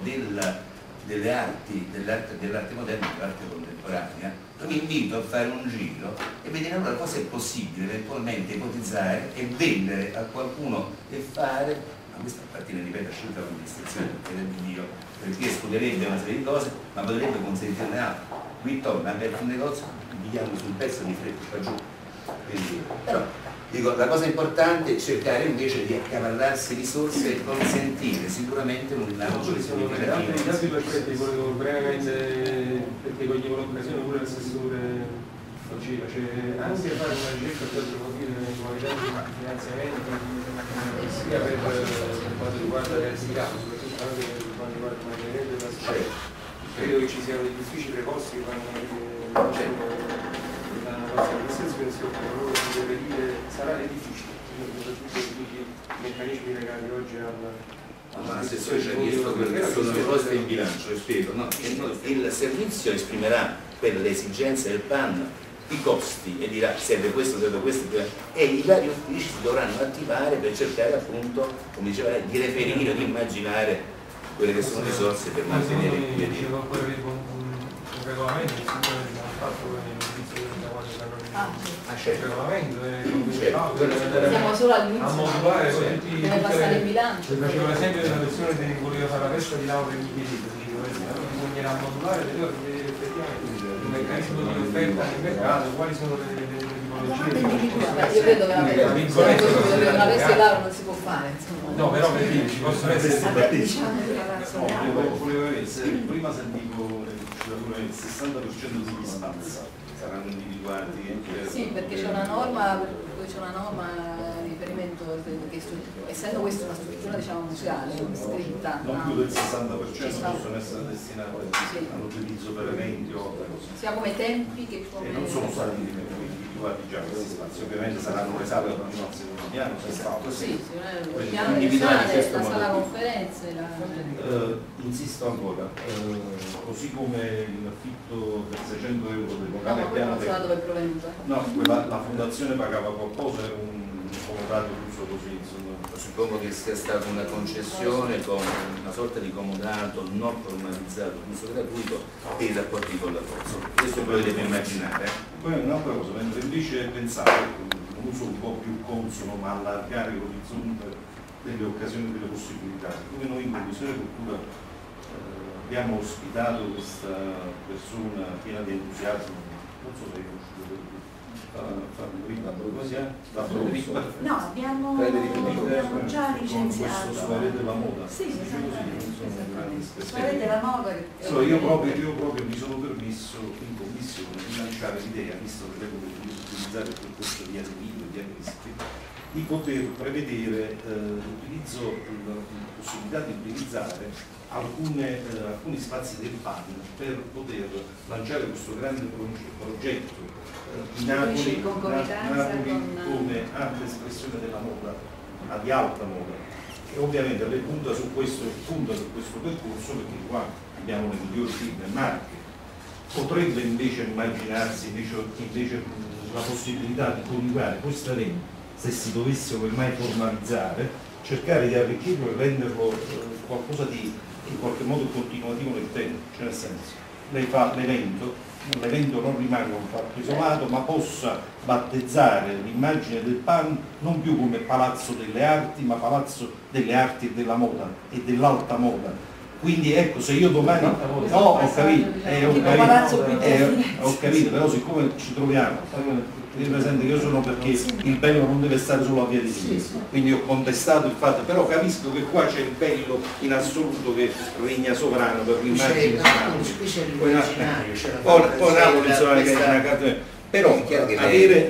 delle arti, dell'arte moderna, dell'arte contemporanea. Vi invito a fare un giro e vedere allora cosa è possibile eventualmente ipotizzare e vendere a qualcuno e fare, ma questo appartiene, ripeto, a scelta dell'amministrazione, perché escluderebbe una serie di cose, ma potrebbe consentirne altre. Qui torna a aperto un negozio, viviamo sul pezzo di freddo qua giù. Quindi, però dico, la cosa importante è cercare invece di accavallarsi risorse e consentire sicuramente un lavoro significativo. Gli altri aspetti volevo brevemente, perché coglievo l'occasione pure l'assessore diceva, cioè anche fare una ricerca per approfondire l'eventualità di finanziamenti sia per quanto riguarda le attività, soprattutto anche per quanto riguarda il materiale della società. Credo che ci siano degli uffici preposti che vanno la nostra amministrazione si occupano loro di reperire, sarà difficile, soprattutto tutti i meccanismi legati oggi ma l'assessore ci ha chiesto che sono le poste in bilancio, le spiego, no? Il servizio esprimerà per le esigenze del PAN i costi e dirà serve questo, e i vari uffici si dovranno attivare per cercare appunto, come diceva lei, di reperire, di immaginare quelle che sono risorse per mantenere il dicevo ancora un regolamento che sicuramente hanno fatto il regolamento siamo solo all'inizio, a modulare deve passare il bilancio. Facevo l'esempio della persona che voleva fare la festa di laurea in chiedito, bisognerà modulare effettivamente il meccanismo di offerta nel mercato, quali sono le tipologie. Io credo veramente una festa di laurea non si può fare, no, però per dire ci possono essere prima sentivo il 60% degli spazi saranno individuati. Sì, perché c'è una norma di riferimento che essendo questa una struttura diciamo museale, scritta. Non più del 60% possono essere destinati all'utilizzo per eventi o altre cose. Sia come tempi che come. E non sono stati individuati già questi spazi, ovviamente saranno le sale al secondo piano, il piano iniziale, la sala conferenze. Insisto ancora, così come l'affitto per 600 euro del locale piano no, la fondazione pagava qualcosa, era un comodato d'uso così, insomma. Suppongo che sia stata una concessione con una sorta di comodato non formalizzato, d'uso gratuito e i rapporti con la forza. Questo lo deve immaginare. Poi un'altra cosa, mentre invece pensare un uso un po' più consono ma allargare l'orizzonte delle occasioni, delle possibilità, come noi in Commissione Cultura abbiamo ospitato questa persona piena di entusiasmo, non so se hai conosciuto no, abbiamo già licenziato questo soirée della moda. Sì, esattamente. Soirée della moda. Io proprio mi sono permesso in commissione di lanciare l'idea, visto che lei potete utilizzare il percorso di video, di di poter prevedere la possibilità di utilizzare alcuni spazi del PAN per poter lanciare questo grande progetto di Napoli come ampia espressione della moda, di alta moda, e ovviamente lei punta su questo percorso, perché qua abbiamo le migliori firme marche. Potrebbe invece immaginarsi invece la possibilità di coniugare questo evento, se si dovessero mai formalizzare, cercare di arricchirlo e renderlo qualcosa di in qualche modo continuativo nel tempo, cioè nel senso, lei fa l'evento non rimanga un fatto isolato, ma possa battezzare l'immagine del PAN non più come palazzo delle arti, ma palazzo delle arti e della moda e dell'alta moda. Quindi ecco, se io domani ho capito, però siccome ci troviamo, mi presente che io sono perché il bello non deve stare solo a Via di Sinistra, quindi ho contestato il fatto, però capisco che qua c'è il bello in assoluto che regna sovrano per l'immagine. Poi Napoli insomma che è una carta. Però avere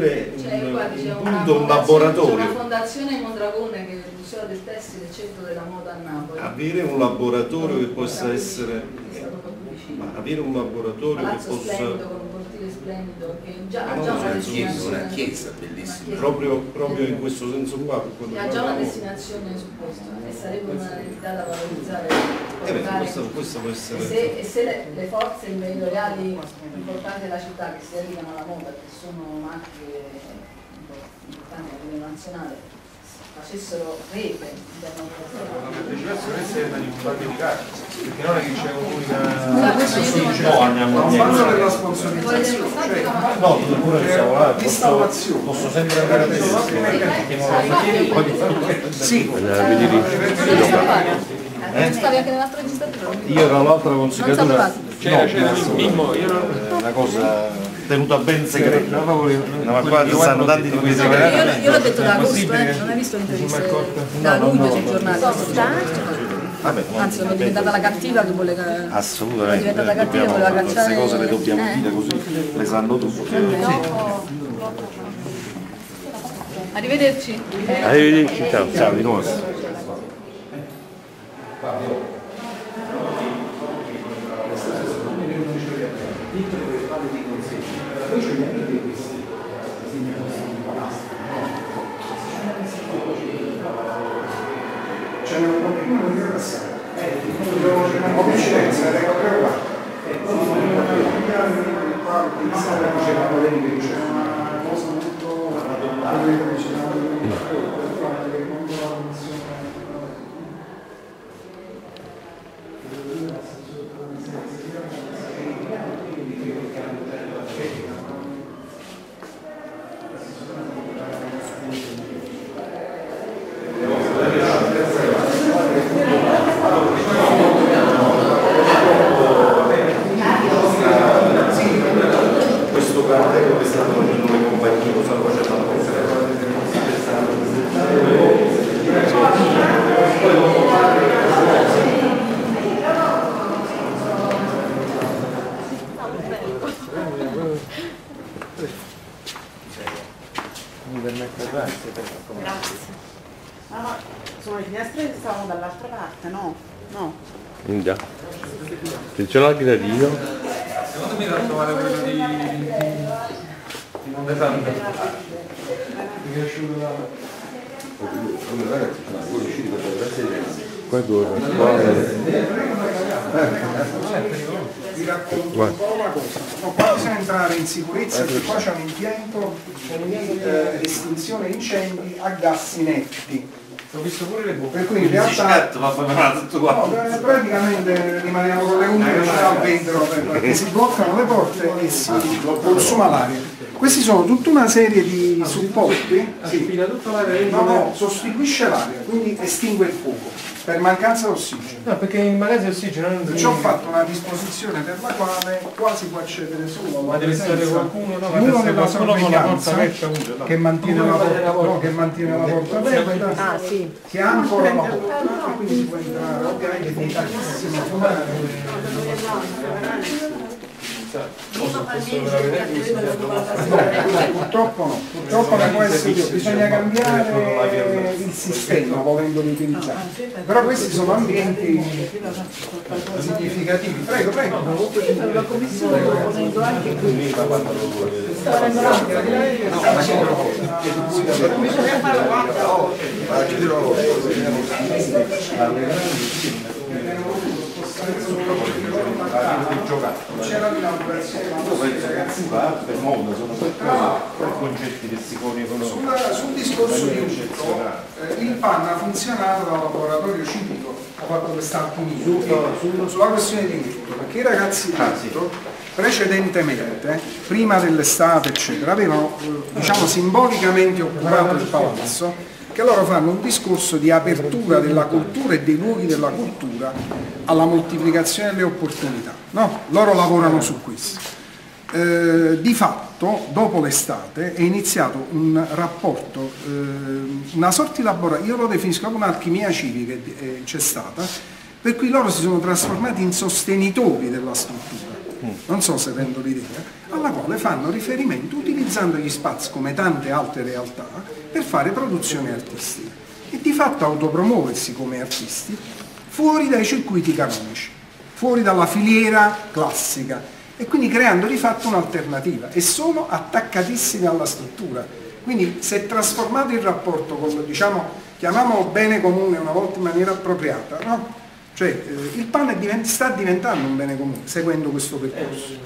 un laboratorio, c'è una fondazione Mondragone che è il museo del tessile del centro della moda a Napoli, avere un laboratorio che possa essere avere un laboratorio che possa splendido, con un cortile splendido che ha già una destinazione, una chiesa bellissima, proprio in questo senso qua, ha già una destinazione su questo e sarebbe una entità da valorizzare. Questo può essere. E se le forze imprenditoriali importanti della città che si dedicano alla moda, che sono marche importanti a livello nazionale, facessero rete la partecipazione esterna di un parte di gara, perché non è che c'è non parlo della sponsorizzazione, no, posso sempre andare a vedere. Sì, stavi anche nell'altra registratura? io ero all'altra consigliatura, c'era Mimmo, una cosa tenuta ben segreta, ma qua ci stanno tanti di questi segreti. Io l'ho detto da agosto, non hai visto l'intervista da luglio sui giornali. Anzi, sono diventata la cattiva che vuole assolutamente, è diventata cattiva che voleva cacciare. queste cose le dobbiamo dire così, le sanno tutti. Arrivederci. Arrivederci, ciao di nuovo. c'è una continuità di rilassare. Ho coincidenza, le regole uguali. C'è una cosa molto questo cartello che stanno facendo le compagnie, lo stanno facendo la Grazie. Ma sono le finestre che stavano dall'altra parte, no? No. Già. Se c'è la gradino. Secondo me da trovare quello di non esatto. Mi è piaciuto vi racconto un po' una cosa. No, qua bisogna entrare in sicurezza perché qua c'è un impianto di estinzione incendi a gas inetti. Ho visto pure le buche. Per cui in realtà praticamente rimaniamo con le unghie al vetro perché si bloccano le porte e si consuma l'aria. Questi sono tutta una serie di supporti, sostituisce l'aria, quindi estingue il fuoco per mancanza di ossigeno. No, perché in magazine ossigeno non ci ho fatto una disposizione per la quale qua si può accedere solo ma deve essere qualcuno, no? uno nella sorveglianza porta che mantiene la porta aperta, che ancora la porta e quindi si può entrare ovviamente con tantissimo fumare. Purtroppo no, purtroppo non può essere più, bisogna cambiare il sistema volendoli utilizzare. Però questi sono ambienti significativi. Prego, prego. La commissione proponendo anche qui. per moda, sono per concetti che si coniugano. Sul discorso di uso, il PAN ha funzionato da laboratorio civico, ho fatto quest'alchimia sulla questione di urto, perché i ragazzi di urto precedentemente, prima dell'estate eccetera, avevano diciamo simbolicamente occupato il palazzo, che loro fanno un discorso di apertura della cultura e dei luoghi della cultura alla moltiplicazione delle opportunità, no? Loro lavorano su questo. Di fatto, dopo l'estate, è iniziato un rapporto, una sorta di laboratorio, io lo definisco come un'alchimia civica che c'è stata, per cui loro si sono trasformati in sostenitori della struttura, non so se rendo l'idea, alla quale fanno riferimento utilizzando gli spazi come tante altre realtà per fare produzioni artistiche e di fatto autopromuoversi come artisti fuori dai circuiti canonici, fuori dalla filiera classica e quindi creando di fatto un'alternativa e sono attaccatissimi alla struttura. Quindi si è trasformato il rapporto con, diciamo, chiamiamolo bene comune una volta in maniera appropriata, no? Cioè il PAN sta diventando un bene comune seguendo questo percorso.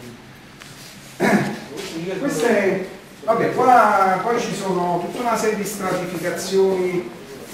Queste, vabbè, qua poi ci sono tutta una serie di stratificazioni,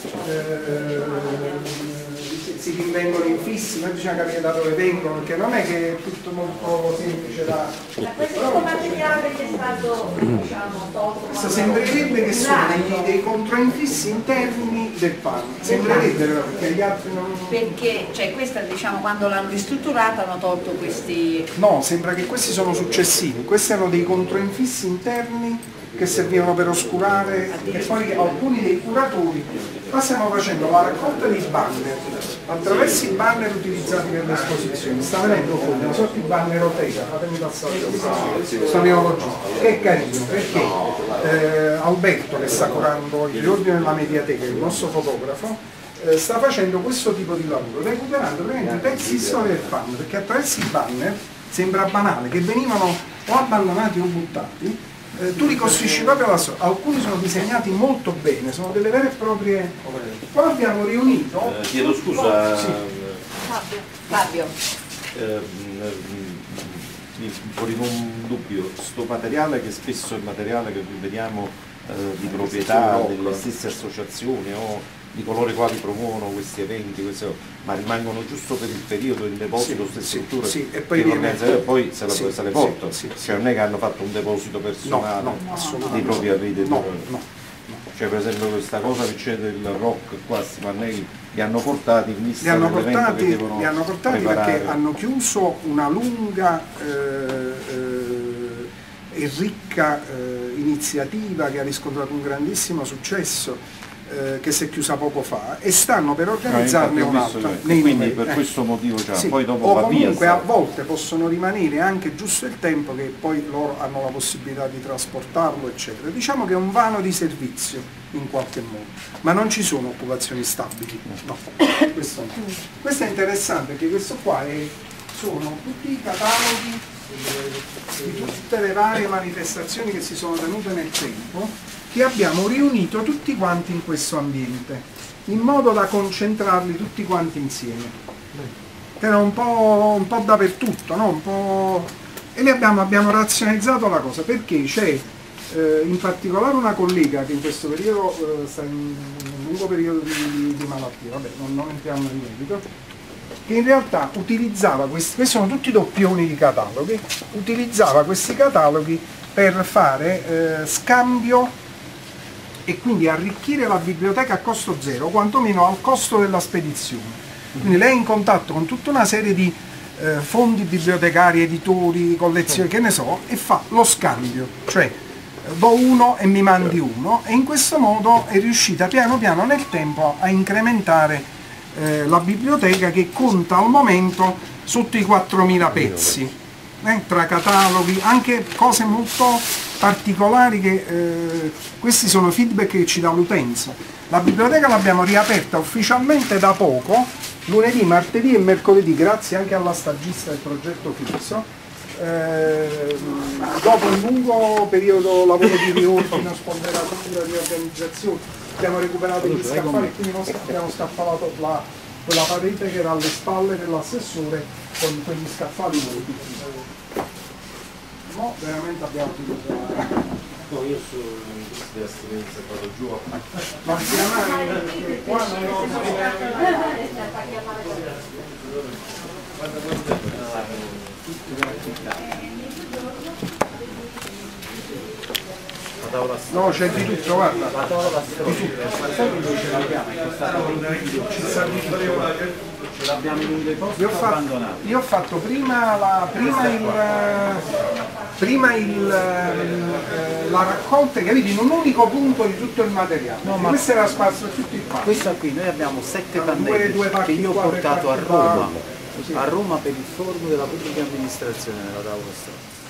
si rinvengono infissi, noi bisogna capire da dove vengono, perché non è che è tutto molto semplice da... Questo materiale che è stato, diciamo, tolto... Questo sembrerebbe che sono dei controinfissi interni del PAN, sembrerebbe perché gli altri non... Perché, cioè questa diciamo quando l'hanno ristrutturata hanno tolto questi... No, sembra che questi sono successivi, questi erano dei controinfissi interni che servivano per oscurare e poi alcuni dei curatori. Qua stiamo facendo la raccolta dei banner, attraverso i banner utilizzati per le esposizioni, sta venendo fuori una sorta di banneroteca, fatemi passare questo neologismo, che è carino perché Alberto che sta curando il riordino della mediateca, il nostro fotografo, sta facendo questo tipo di lavoro, recuperando i pezzi storici del PAN, perché attraverso i banner sembra banale che venivano o abbandonati o buttati. Tu ricostruisci proprio la storia, alcuni sono disegnati molto bene, sono delle vere e proprie... Poi abbiamo riunito... chiedo scusa, sì. Fabio. Mi pongo un dubbio, sto materiale che spesso è materiale che vediamo di proprietà delle stesse associazioni o di coloro i quali promuovono questi eventi, ma rimangono giusto per il periodo in deposito queste strutture e poi se le portano, cioè non è che hanno fatto un deposito personale dei propri arredi. Cioè per esempio questa cosa che c'è del rock qua, questi pannelli li hanno portati in vista dell'evento che devono li hanno portati preparare. Perché hanno chiuso una lunga e ricca iniziativa che ha riscontrato un grandissimo successo, che si è chiusa poco fa e stanno per organizzarne un'altra. Quindi per questo motivo poi dopo o va comunque via. A volte possono rimanere anche giusto il tempo che poi loro hanno la possibilità di trasportarlo eccetera. Diciamo che è un vano di servizio in qualche modo, ma non ci sono occupazioni stabili. No, questo no. Questo è interessante perché questo qua sono tutti i cataloghi di tutte le varie manifestazioni che si sono tenute nel tempo, che abbiamo riunito tutti quanti in questo ambiente, in modo da concentrarli tutti quanti insieme. Era un po' dappertutto, no? E abbiamo razionalizzato la cosa, perché c'è in particolare una collega che in questo periodo sta in un lungo periodo di malattia, vabbè, non entriamo nel merito, che in realtà utilizzava questi sono tutti doppioni di cataloghi, utilizzava questi cataloghi per fare scambio e quindi arricchire la biblioteca a costo zero, quantomeno al costo della spedizione. Quindi lei è in contatto con tutta una serie di fondi bibliotecari, editori, collezioni, che ne so, e fa lo scambio, cioè do uno e mi mandi uno, e in questo modo è riuscita piano piano nel tempo a incrementare la biblioteca, che conta al momento sotto i 4.000 pezzi. tra cataloghi, anche cose molto particolari che questi sono feedback che ci dà l'utenza. La biblioteca l'abbiamo riaperta ufficialmente da poco, lunedì, martedì e mercoledì, grazie anche alla stagista del progetto Fisso, dopo un lungo periodo lavoro di riordino, spolveratura, riorganizzazione, abbiamo recuperato gli scaffali e quindi abbiamo scaffalato quella parete che era alle spalle dell'assessore con quegli scaffali vuoti. No, veramente abbiamo finito. No, io sono in crisi di astinenza, vado giù a ma si chiama qua no, c'è di tutto, guarda. La tavola storica, ce l'abbiamo, è costata 20 kg, ce l'abbiamo in un deposito abbandonato. Io ho fatto prima la raccolta, capito, in un unico punto di tutto il materiale. No, ma questo era sparso tutti qua. Questa qui, noi abbiamo 7 pannelli che io ho portato a Roma per il forum della pubblica amministrazione nella tavola storica.